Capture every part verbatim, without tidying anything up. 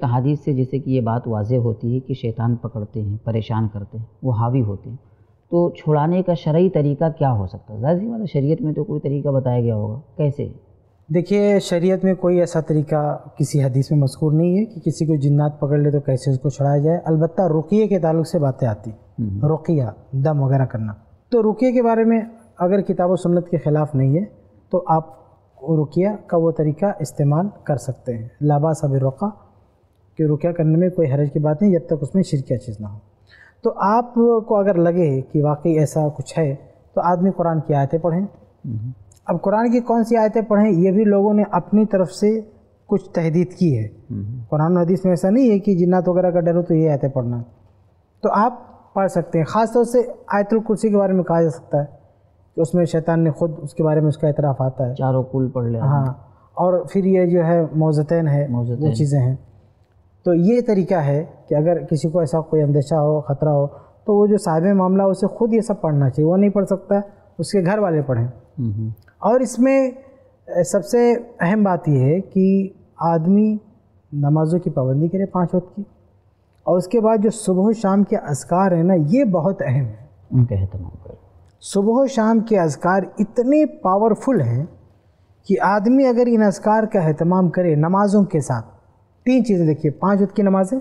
ایک حدیث سے جیسے کہ یہ بات واضح ہوتی ہے کہ شیطان پکڑتے ہیں، پریشان کرتے ہیں، وہ حاوی ہوتے ہیں، تو چھڑانے کا شرعی طریقہ کیا ہو سکتا ہے؟ ظاہر سی بات ہے شریعت میں تو کوئی طریقہ بتایا گیا ہوگا، کیسے؟ دیکھیے شریعت میں کوئی ایسا طریقہ کسی حدیث میں مذکور نہیں ہے کہ کسی کو جنات پکڑ لے تو کیسے اس کو چھڑایا جائے۔ البتہ رقیے کے تعلق سے باتیں آتی، رقیہ دم وغیرہ کرنا، تو رقیے کے بارے میں اگر کتاب و سنت کے خلاف نہیں ہے تو آپ رقیہ کا وہ طریقہ استعمال کر سکتے ہیں۔ لا باس بالرقیہ کہ رقیہ کرنے میں کوئی حرج کی بات نہیں جب تک اس میں شرکیہ چیز نہ ہو۔ تو آپ کو اگر لگے کہ واقعی ایسا کچھ ہے تو آدمی قرآن کی آیتیں پڑھیں۔ اب قرآن کی کون سی آیتیں پڑھیں یہ بھی لوگوں نے اپنی طرف سے کچھ تحدید کی ہے۔ قرآن و حدیث میں ایسا نہیں ہے کہ جنات وغیرہ کا ڈر ہو تو یہ آیتیں پڑھنا، تو آپ پڑھ سکتے ہیں۔ خاص طور سے آیت الکرسی کے بارے میں کہا جا سکتا ہے کہ اس میں شیطان نے خود اس کے بارے میں اس کا اعتراف آتا ہے، چاروں کل پڑھ لیا۔ ہاں، اور پھر یہ جو ہے موزتین ہے، وہ چیزیں ہیں۔ تو یہ طریقہ ہے کہ اگر کسی کو ایسا کوئی اندیشہ ہو، خطرہ ہو، تو وہ جو صاحب معاملہ اسے خود یہ سب پڑھنا چاہیے، وہ نہیں پڑھ سکتا اس کے گھر والے پڑھیں۔ اور اس میں سب سے اہم بات یہ ہے کہ آدمی نمازوں کی پابندی کرے پانچ وقت کی، اور اس کے بعد جو صبح و شام کے اذکار ہیں نا یہ بہت اہم ہے، ان کا اہتمام کرے۔ صبح و شام کے اذکار اتنے پاورفل ہیں کہ آدمی اگر ان اذکار کا اہتمام کرے نمازوں کے ساتھ، تین چیزیں دیکھیے، پانچ وقت کی نمازیں،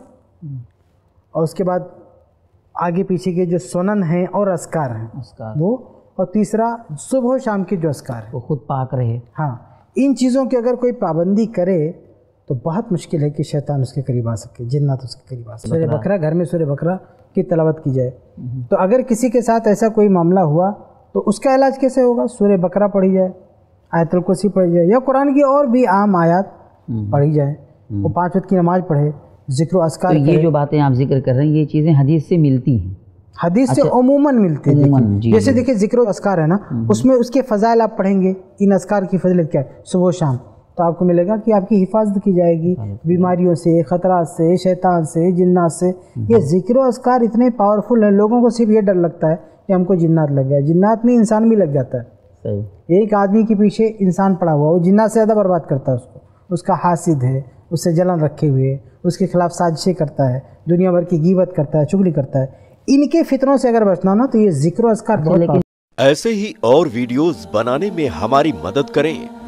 اور اس کے بعد آگے پیچھے کے جو سنن ہیں اور اذکار ہیں وہ، اور تیسرا صبح و شام کے جو اذکار ہیں وہ خود پاک رہے۔ ہاں، ان چیزوں کی اگر کوئی پابندی کرے تو بہت مشکل ہے کہ شیطان اس کے قریب آ سکے، جنات اس کے قریب آ سکے۔ سورہ بقرہ، گھر میں سورہ بقرہ کی تلاوت کی جائے۔ تو اگر کسی کے ساتھ ایسا کوئی معاملہ ہوا تو اس کا علاج کیسے ہوگا؟ سورہ بقرہ پڑھی جائے، آیت الکرسی پڑھی جائے، یا قرآن کی اور بھی عام آیات پڑھی جائیں، وہ پانچ وقت کی نماز پڑھے، ذکر و اذکار۔ یہ جو باتیں آپ ذکر کر رہے ہیں یہ چیزیں حدیث سے ملتی ہیں؟ حدیث سے عموماً ملتی ہے۔ جیسے دیکھیں ذکر و اذکار ہے نا، اس میں اس کے فضائل آپ پڑھیں گے، ان اذکار کی فضیلت کیا ہے صبح و شام، تو آپ کو ملے گا کہ آپ کی حفاظت کی جائے گی بیماریوں سے، خطرات سے، شیطان سے، جنات سے۔ یہ ذکر و اذکار اتنے پاورفل ہیں، لوگوں کو صرف یہ ڈر لگتا ہے کہ ہم کو جنات لگ گیا، جنات نہیں انسان بھی لگ جاتا ہے۔ ایک آدمی کے پیچھے انسان پڑا ہوا وہ جنات سے زیادہ برباد کرتا ہے اس کو، اس کا حاسد ہے، اس سے جلن رکھے ہوئے، اس کے خلاف سازشیں کرتا ہے، دنیا بھر کی غیبت کرتا ہے، چغلی کرتا ہے۔ ان کے فتنوں سے اگر بچنا نا تو یہ ذکر و اذکار بہت۔ ایسے ہی اور ویڈیوز بنانے میں ہماری مدد کریں